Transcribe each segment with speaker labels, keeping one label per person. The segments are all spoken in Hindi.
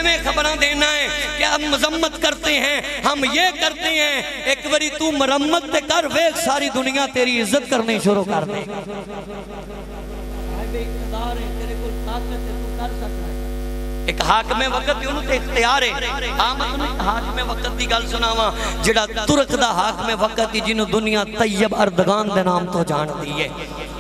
Speaker 1: एवें खबरां देना है कि हम मजम्मत करते हैं, हम ये करते हैं। एक बारी तू मरम्मत ते कर, वेख सारी दुनिया तेरी इज्जत करनी शुरू कर दे। एक हाकमे वक्त उन्होंने इख्तियार है। हाकमे वक्त की गल सुनावा, जिहड़ा तुर्क दा हाकमे वक्त जिन्हों दुनिया तैयब अर्दगान के नाम तो जानती है।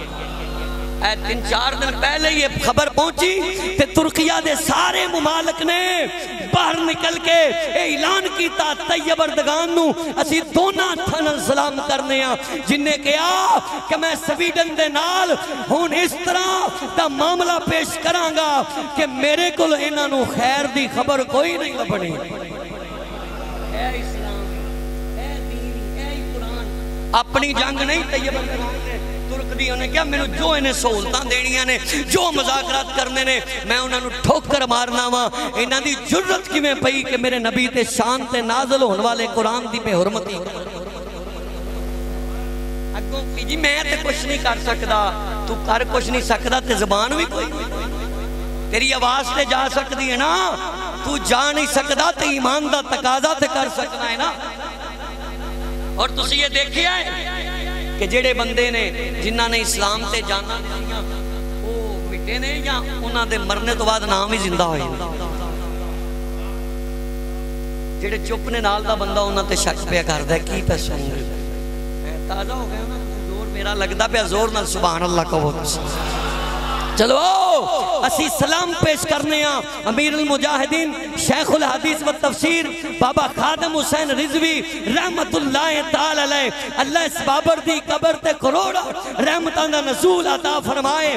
Speaker 1: 3-4 दिन पहले ये खबर पहुंची कि तुर्किया दे सारे मुमालिक ने बाहर निकल के ऐलान किया तैयब अर्दगान नू असी दोनों हत्थां नाल सलाम करने आ, जिन्हें कहा कि मैं स्वीडन दे नाल हुण इस तरह दा मामला पेश करांगा कि मेरे कोल इन्हां नू खैर दी खबर कोई नहीं लभणी। ऐ इस्लाम, ऐ दीन, ऐ कुरान। अपनी जंग नहीं तैयब अर्दगान ने तुर्क दी उन्हें क्या मैनू जो इन्हें सहूलतां देनियां ने, जो मुज़ाकरात करने ने, मैं उन्होंने ठोकर मारना वा। इन्हां दी जुर्रत किवें पई कि मेरे नबी ते शान ते नाज़िल होने वाले कुरान दी बेहुरमती। अगों कि जी मैं ते कुछ नहीं कर सकदा, तू कर कुछ नहीं सकदा ते ज़बान भी कोई, तेरी आवाज़ ते जा सकती है ना, तू जा नहीं सकदा ते ईमान दा तकाजा ते कर सकना है ना। और तुसीं ये देखिया है कि जेड़े बंदे ने जिन्हां ने इस्लाम ते जाना दियां वो मिटे ने या उन्हां दे मरने तो बाद नाम ही जिंदा होए। जेड़े चुप ने नाल दा बंदा उन्हां ते शक पिया करदा की पे सुन ताजा हो गया ना, जोर मेरा लगदा पिया जोर नाल सुभान अल्लाह कहो। चलो असी सलाम पेश करने अमीरुल मुजाहिदीन शेखुल हदीस व तफसीर बाबा खादम हुसैन रिजवी रहमतुल्लाह ताला अलैह। अल्लाह इस बाबर दी कब्र ते करोड़ रहमतां दा नज़ूल अता फरमाए।